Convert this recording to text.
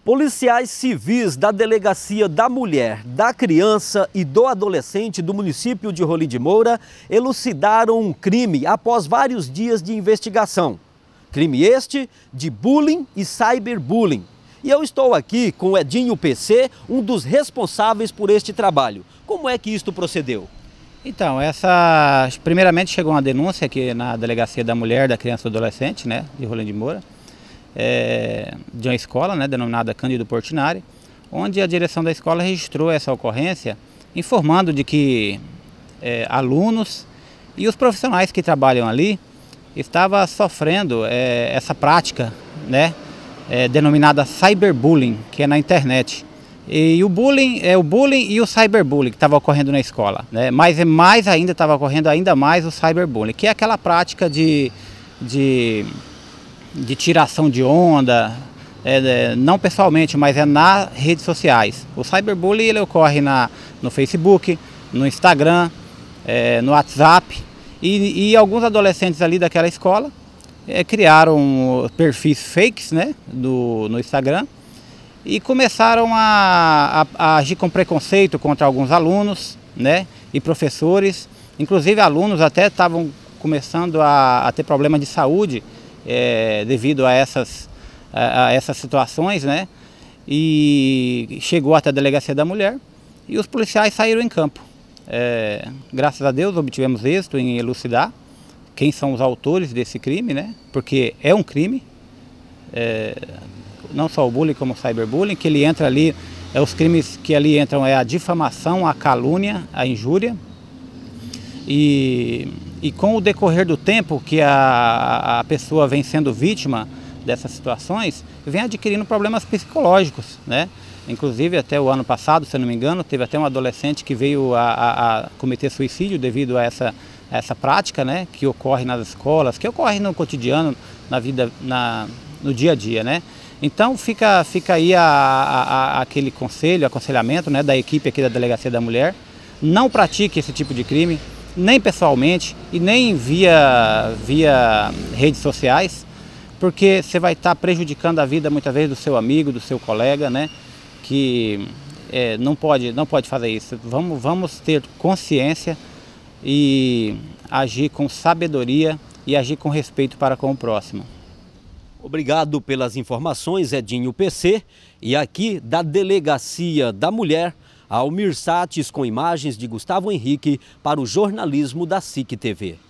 Policiais civis da Delegacia da Mulher, da Criança e do Adolescente do município de Rolim de Moura elucidaram um crime após vários dias de investigação. Crime este de bullying e cyberbullying. E eu estou aqui com o Edinho PC, um dos responsáveis por este trabalho. Como é que isto procedeu? Então, primeiramente chegou uma denúncia aqui na Delegacia da Mulher, da Criança e do Adolescente, de Rolim de Moura, de uma escola, denominada Cândido Portinari, onde a direção da escola registrou essa ocorrência, informando de que alunos e os profissionais que trabalham ali estavam sofrendo essa prática, denominada cyberbullying, que é na internet. E o bullying e o cyberbullying que estava ocorrendo na escola, mas estava ocorrendo ainda mais o cyberbullying, que é aquela prática de tiração de onda, não pessoalmente, mas nas redes sociais. O cyberbullying ele ocorre no Facebook, no Instagram, no WhatsApp, e alguns adolescentes ali daquela escola criaram perfis fakes no Instagram e começaram a agir com preconceito contra alguns alunos e professores. Inclusive alunos até estavam começando a ter problema de saúde devido a essas situações, e chegou até a Delegacia da Mulher e os policiais saíram em campo. Graças a Deus obtivemos êxito em elucidar quem são os autores desse crime, porque é um crime, não só o bullying como o cyberbullying, que ele entra ali, os crimes que ali entram a difamação, a calúnia, a injúria. E com o decorrer do tempo que a pessoa vem sendo vítima dessas situações, vem adquirindo problemas psicológicos, Inclusive até o ano passado, se eu não me engano, teve até um adolescente que veio a cometer suicídio devido a essa prática, que ocorre nas escolas, que ocorre no cotidiano, na vida, no dia a dia, Então fica aí aquele aconselhamento da equipe aqui da Delegacia da Mulher: não pratique esse tipo de crime, nem pessoalmente e nem via redes sociais, porque você vai estar prejudicando a vida muitas vezes do seu amigo, do seu colega, que não pode fazer isso. Vamos ter consciência e agir com sabedoria e agir com respeito para com o próximo. Obrigado pelas informações, Edinho PC. E aqui da Delegacia da Mulher, Almir Sates, com imagens de Gustavo Henrique para o jornalismo da SIC TV.